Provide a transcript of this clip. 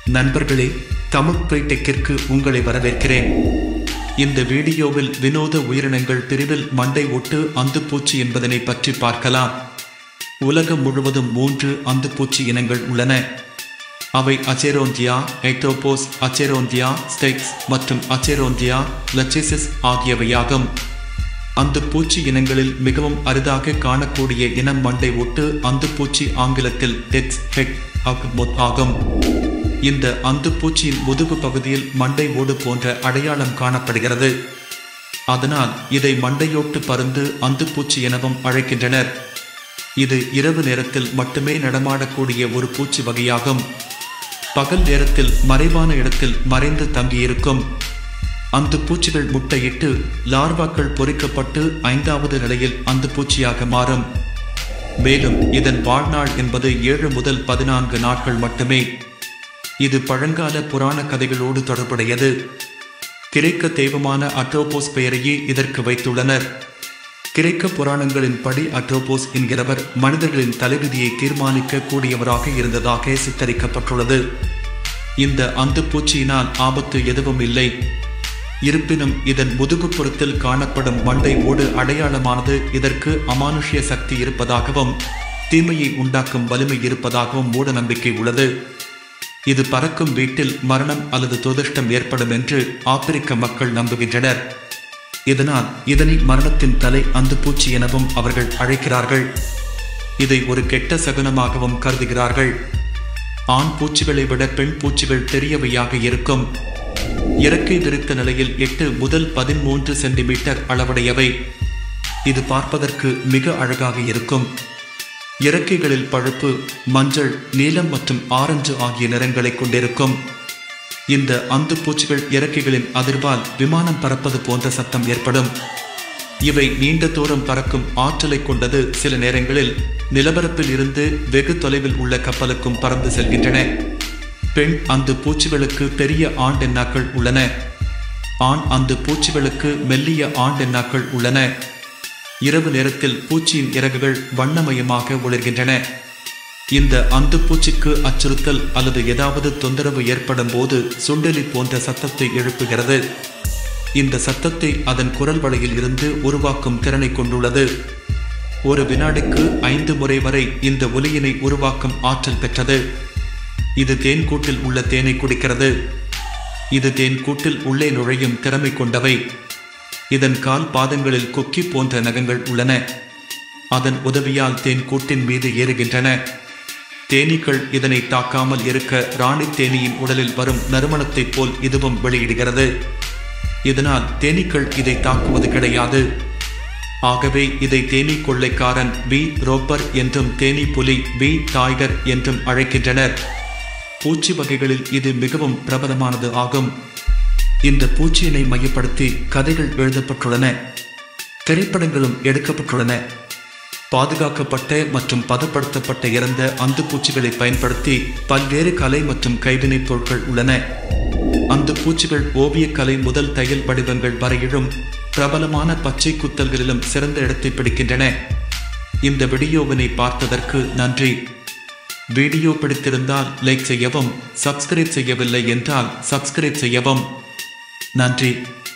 நண்பர்களே, தமிழ் டெக்கிற்கு உங்களை வரவேற்கிறேன். இந்த வீடியோவில் வினோத உயிரினங்கள் பிரிவில் மண்டை ஒட்டு அந்துப்பூச்சி என்பதனை பற்றி பார்க்கலாம். உலகம் முழுவதும் 3 அந்துப்பூச்சி இனங்கள் உள்ளன. அவை அச்செரோந்தியா எக்டோபோஸ், அச்செரோந்தியா ஸ்டெக்ஸ் மற்றும் அச்செரோந்தியா லச்செசிஸ் ஆகியவையாகும். அந்துப்பூச்சி இனங்களில் மிகவும் அரிதாக காணக்கூடிய இனம் மண்டை ஒட்டு அந்துப்பூச்சி, ஆங்கிலத்தில் டெட்ஸ் ஹெட் மொத் ஆகும். இந்த அந்துப்பூச்சியின் முதுகு பகுதியில் மண்டை ஓடு போன்ற அடையாளம் காணப்படுகிறது. அதனால் இதை மண்டையோட்டு பருந்து அந்துப்பூச்சி எனவும் அழைக்கின்றனர். இது இரவு நேரத்தில் மட்டுமே நடமாடக்கூடிய ஒரு பூச்சி வகையாகும். பகல் நேரத்தில் மறைவான இடத்தில் மறைந்து தங்கியிருக்கும். அந்துப்பூச்சிகள் முட்டையிட்டு லார்வாக்கள் பொறிக்கப்பட்டு 5வது நிலையில் அந்துப்பூச்சியாக மாறும். மேலும் இதன் வாழ்நாள் என்பது 7 முதல் 14 நாட்கள் மட்டுமே. இது பழங்கால புராண கதைகளோடு தொடர்புடையது. கிரேக்க தெய்வமான அட்ரோபோஸ் பெயரையே இதற்கு வைத்துள்ளனர். கிரேக்க புராணங்களின் படி அட்ரோபோஸ் என்கிறவர் மனிதர்களின் தலைவிதியை தீர்மானிக்க கூடியவராக இருந்ததாக சித்தரிக்கப்பட்டுள்ளது. இந்த அந்துப்பூச்சியினால் ஆபத்து எதுவும் இல்லை. இருப்பினும் இதன் முதுகுப்புறத்தில் காணப்படும் மண்டை ஓடு அடையாளமானது இதற்கு அமானுஷ்ய சக்தி இருப்பதாகவும் தீமையை உண்டாக்கும் வலிமை இருப்பதாகவும் மூட நம்பிக்கை உள்ளது. இது பறக்கும் வீட்டில் மரணம் அல்லது துரதிர்ஷ்டம் ஏற்படும் என்று ஆப்பிரிக்க மக்கள் நம்புகின்றனர். இதனால் இதனை மரணத்தின் தலை அந்துப்பூச்சி எனவும் அவர்கள் அழைக்கிறார்கள். இதை ஒரு கெட்ட சகுனமாகவும் கருதுகிறார்கள். ஆண் பூச்சிகளை விட பெண் பூச்சிகள் பெரியவையாக இருக்கும். இறக்கை விரித்த நிலையில் 8 முதல் 13 சென்டிமீட்டர் அளவுடையவை. இது பார்ப்பதற்கு மிக அழகாக இருக்கும். இறக்கைகளில் பழுப்பு, மஞ்சள், நீலம் மற்றும் ஆரஞ்சு ஆகிய நிறங்களை கொண்டிருக்கும். இந்த அந்துப்பூச்சிகள் இறக்கைகளின் அதிர்வால் விமானம் பறப்பது போன்ற சத்தம் ஏற்படும். இவை நீண்ட தூரம் பறக்கும் ஆற்றலை கொண்டது. சில நேரங்களில் நிலப்பரப்பில் இருந்து வெகு தொலைவில் உள்ள கப்பலுக்கும் பறந்து செல்கின்றன. பெண் அந்து பூச்சிகளுக்கு பெரிய ஆண்டென்னாக்கள் உள்ளன. ஆண் அந்து பூச்சிகளுக்கு மெல்லிய ஆண்டென்னாக்கள் உள்ளன. இரவு நேரத்தில் பூச்சியின் இறகுகள் வண்ணமயமாக ஒளிர்கின்றன. இந்த அந்து பூச்சிக்கு அச்சுறுத்தல் அல்லது ஏதாவது தொந்தரவு ஏற்படும் போது சுண்டெலி போன்ற சத்தத்தை எழுப்புகிறது. இந்த சத்தத்தை அதன் குரல் வளையில் இருந்து உருவாக்கும் திறனை கொண்டுள்ளது. ஒரு வினாடிக்கு 5 முறை வரை இந்த ஒலியினை உருவாக்கும் ஆற்றல் பெற்றது. இது தேன் கூட்டில் உள்ள தேனை குடிக்கிறது. இது தேன் கூட்டில் உள்ளே நுழையும் திறமை கொண்டவை. இதன் கால் பாதங்களில் கொக்கி போன்ற நகங்கள் உள்ளன. அதன் உதவியால் தேன் கூட்டின் மீது ஏறுகின்றன. தேனீக்கள் இதனை தாக்காமல் இருக்க ராணி தேனியின் உடலில் வரும் நறுமணத்தைப் போல் இதுவும் வெளியிடுகிறது. இதனால் தேனீக்கள் இதை தாக்குவது கிடையாது. ஆகவே இதை தேனீ கொள்ளைக்காரன் பி ரோப்பர் என்றும் தேனீ புலி பி டைகர் என்றும் அழைக்கின்றனர். பூச்சி வகைகளில் இது மிகவும் பிரபலமானது ஆகும். இந்த பூச்சியினை மையப்படுத்தி கதைகள் எழுதப்பட்டுள்ளன. திரைப்படங்களும் எடுக்கப்பட்டுள்ளன. பாதுகாக்கப்பட்ட மற்றும் பதப்படுத்தப்பட்ட இறந்த அந்துப்பூச்சிகளை பயன்படுத்தி பல்வேறு கலை மற்றும் கைவினைப் பொருட்கள் உள்ளன. அந்துப்பூச்சிகள் ஓவியக்கலை முதல் தையல் வடிவங்கள் வரையிலும் பிரபலமான பச்சை குத்தல்களிலும் சிறந்த இடத்தை பிடிக்கின்றன. இந்த வீடியோவினை பார்த்ததற்கு நன்றி. வீடியோ பிடித்திருந்தால் லைக் செய்யவும், சப்ஸ்கிரைப் செய்யவில்லை என்றால் சப்ஸ்கிரைப் செய்யவும். நன்றி.